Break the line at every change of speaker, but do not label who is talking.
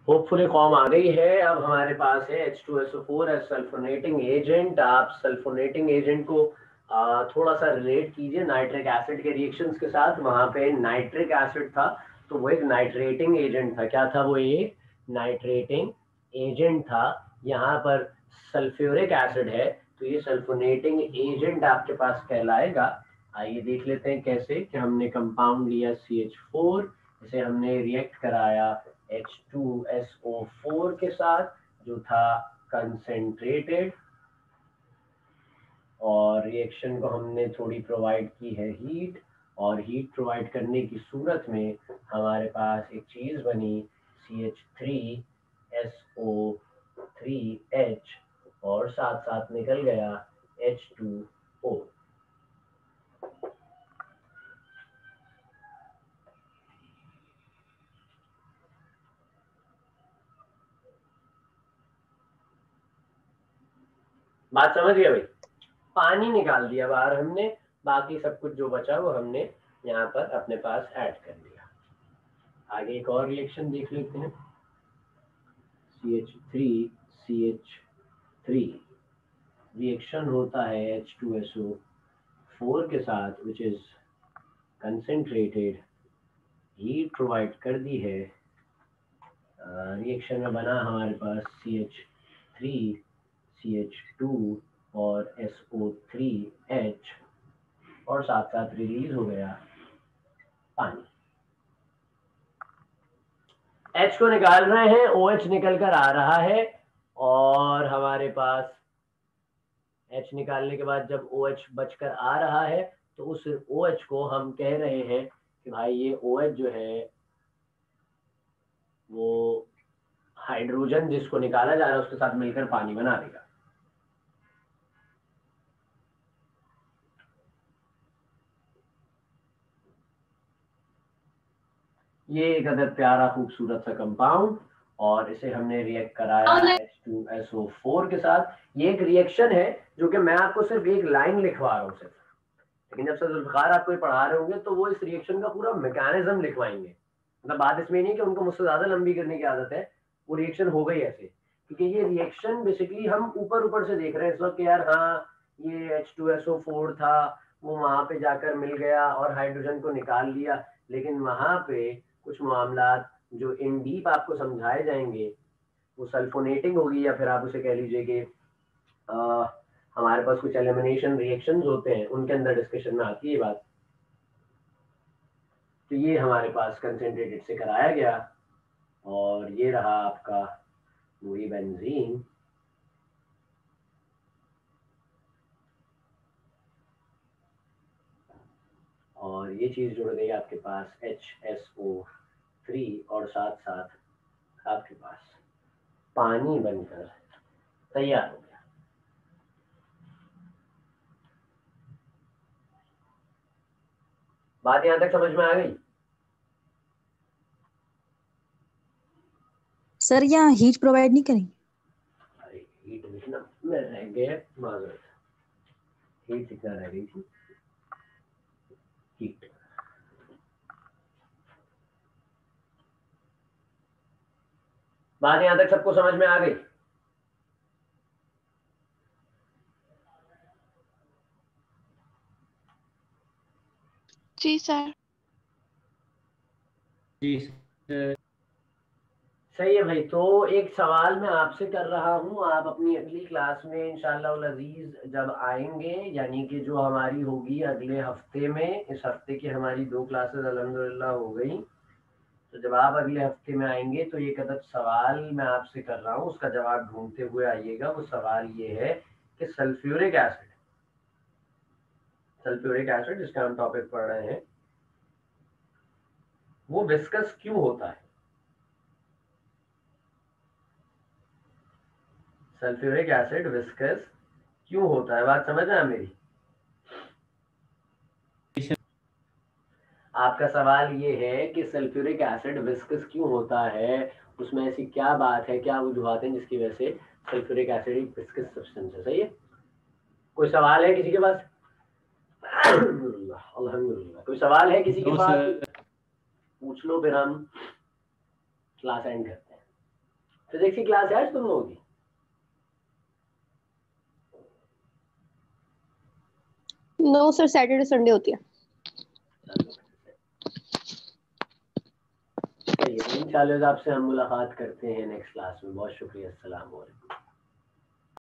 Hopefully form आ गई है। अब हमारे पास है H2SO4 एज सल्फोनेटिंग एजेंट। आप सल्फोनेटिंग एजेंट को थोड़ा सा रिलेट कीजिए नाइट्रिक एसिड के रिएक्शंस के साथ। वहां पे नाइट्रिक एसिड था तो वो एक नाइट्रेटिंग एजेंट था। क्या था वो? एक नाइट्रेटिंग एजेंट था। यहाँ पर सल्फ्यूरिक एसिड है तो ये सल्फोनेटिंग एजेंट आपके पास कहलाएगा। आइए देख लेते हैं कैसे। कि हमने कंपाउंड लिया CH4, इसे हमने रिएक्ट कराया H2SO4 के साथ जो था कंसेंट्रेटेड, और रिएक्शन को हमने थोड़ी प्रोवाइड की है हीट, और हीट प्रोवाइड करने की सूरत में हमारे पास एक चीज बनी CH3SO3H, और साथ साथ निकल गया H2O। बात समझ गए भाई? पानी निकाल दिया बाहर हमने, बाकी सब कुछ जो बचा वो हमने यहाँ पर अपने पास ऐड कर दिया। आगे एक और रिएक्शन देख लेते हैं। CH3CH3 रिएक्शन होता है H2SO4 के साथ which is concentrated. Heat provide कर दी है। रिएक्शन में बना हमारे पास CH3 CH2 और SO3H, और साथ साथ रिलीज हो गया पानी। H को निकाल रहे हैं, OH निकल कर आ रहा है, और हमारे पास H निकालने के बाद जब OH बचकर आ रहा है तो उस OH को हम कह रहे हैं कि भाई ये OH जो है वो हाइड्रोजन जिसको निकाला जा रहा है उसके साथ मिलकर पानी बना देगा। ये एक अदर प्यारा खूबसूरत सा कंपाउंड, और इसे हमने रिएक्ट कराया H2SO4 के साथ। ये एक रिएक्शन है जो कि मैं आपको सिर्फ एक लाइन लिखवा रहा हूँ सिर्फ, लेकिन जब सर जुल्फिकार आपको पढ़ा रहे होंगे तो वो इस रिएक्शन का पूरा मैकेनिज्म लिखवाएंगे। मतलब बात इसमें नहीं कि उनको मुझसे ज्यादा लंबी करने की आदत है, वो रिएक्शन हो गई ऐसे, क्योंकि ये रिएक्शन बेसिकली हम ऊपर ऊपर से देख रहे हैं इस वक्त। यार हाँ, ये H2SO4 था, वो वहां पे जाकर मिल गया और हाइड्रोजन को निकाल लिया, लेकिन वहां पे कुछ मामला जो इन डीप आपको समझाए जाएंगे वो सल्फोनेटिंग होगी, या फिर आप उसे कह लीजिए कि हमारे पास कुछ एलिमिनेशन रिएक्शंस होते हैं, उनके अंदर डिस्कशन में आती है ये बात। तो ये हमारे पास कंसेंट्रेटेड से कराया गया, और ये रहा आपका वही बेंजीन। और ये चीज जुड़ गई आपके पास HSO3, और साथ साथ आपके पास पानी बनकर तैयार हो गया। बात यहां तक समझ में आ गई?
सर यहाँ हीट प्रोवाइड नहीं करेंगे?
अरे हीट लिखना मैं रह गया, माजरत, हीट लिखना रह गई थी। हीट बात यहां तक सबको समझ में आ गई?
जी सर।
जी सर। सही है भाई। तो एक सवाल मैं आपसे कर रहा हूँ, आप अपनी अगली क्लास में इंशाअल्लाह अजीज जब आएंगे, यानी कि जो हमारी होगी अगले हफ्ते में, इस हफ्ते की हमारी 2 क्लासेस अल्हम्दुलिल्लाह हो गई, तो जब आप अगले हफ्ते में आएंगे तो एक अदद सवाल मैं आपसे कर रहा हूँ, उसका जवाब ढूंढते हुए आइएगा। वो सवाल ये है कि सल्फ्यूरिक एसिड जिसका हम टॉपिक पढ़ रहे हैं, वो विस्कस क्यों होता है? सल्फ्यूरिक एसिड विस्कस क्यों होता है? बात समझ आया मेरी? आपका सवाल ये है कि सल्फ्यूरिक एसिड विस्कस क्यों होता है, उसमें ऐसी क्या बात है, क्या वजूहात हैं जिसकी वजह से सल्फ्यूरिक एसिड एक विस्कस सब्सटेंस है? सही है। कोई सवाल है किसी के पास? अल्हम्दुलिल्लाह। कोई सवाल है किसी के पास? पूछ लो, फिर हम क्लास एंड करते हैं। फिजिक्स की क्लास है आज तुम लोगों की?
नो सर, सैटरडे संडे होती है।
इंशाल्लाह आपसे हम मुलाकात करते हैं नेक्स्ट क्लास में। बहुत शुक्रिया। अस्सलाम वालेकुम।